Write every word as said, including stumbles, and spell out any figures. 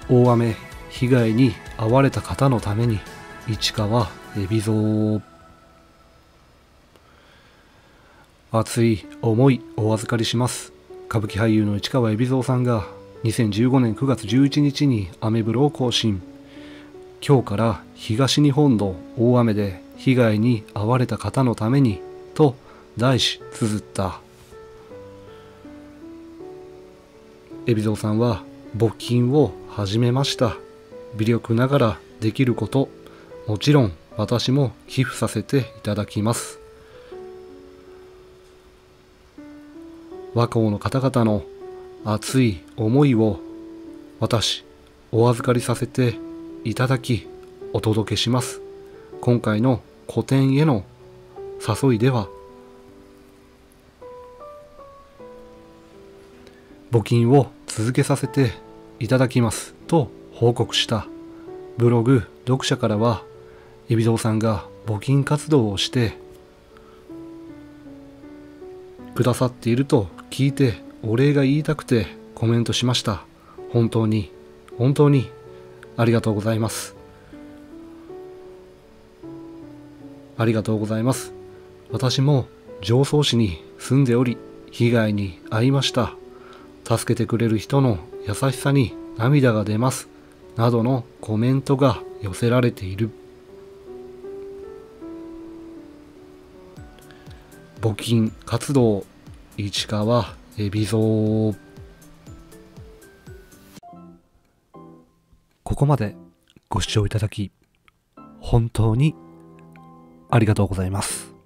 大雨被害に遭われた方のために市川海老蔵。熱い思いお預かりします。歌舞伎俳優の市川海老蔵さんがにせんじゅうごねんくがつじゅういちにちにアメブロを更新。今日から東日本の大雨で被害に遭われた方のためにと題し綴った。海老蔵さんは募金を始めました。微力ながらできること、もちろん私も寄付させていただきます。和光の方々の熱い思いを私お預かりさせていただきお届けします。今回の個展への誘いでは、募金を続けさせていただきますと報告した。ブログ読者からは、海老蔵さんが募金活動をしてくださっていると聞いてお礼が言いたくてコメントしました。本当に本当にありがとうございます。ありがとうございます。私も常総市に住んでおり被害に遭いました。助けてくれる人の優しさに涙が出ますなどのコメントが寄せられている。募金活動市川海老蔵。ここまでご視聴いただき本当にありがとうございます。